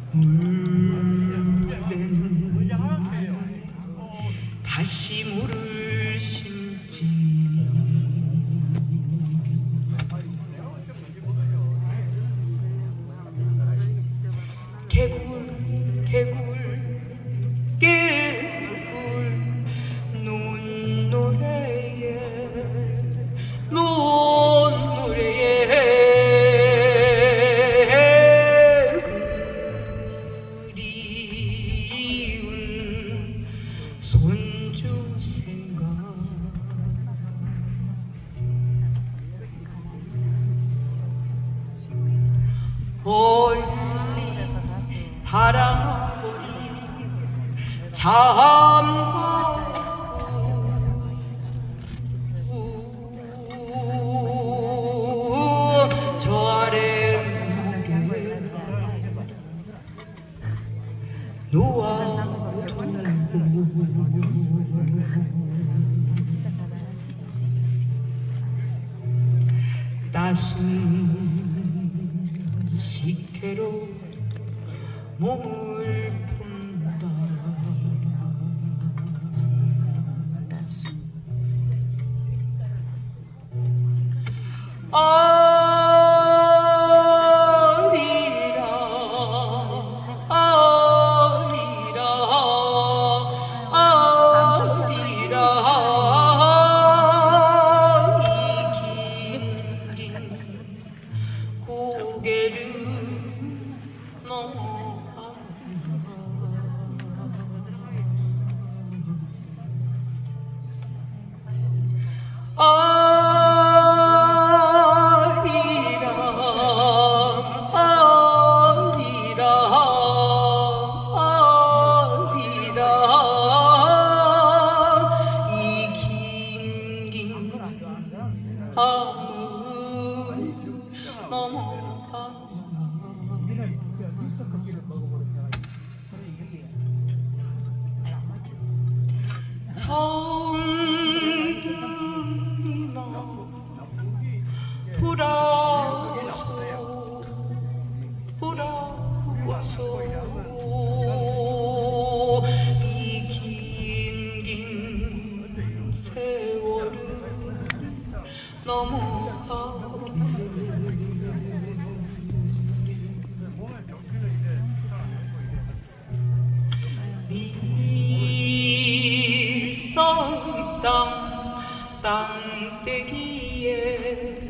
다시 물을 심지 개굴 개굴 개굴 논노래에 그리운 손주 생각 멀리 바라보니 잠고 저 아래 목에 놓아두고 따순 식혜로 몸을 푼다. 아리라 아리라 아리라 이 긴 고개를 넘어간다. 정든이나 돌아와서 이 긴 세월을 넘어가게 밀성 땅대기에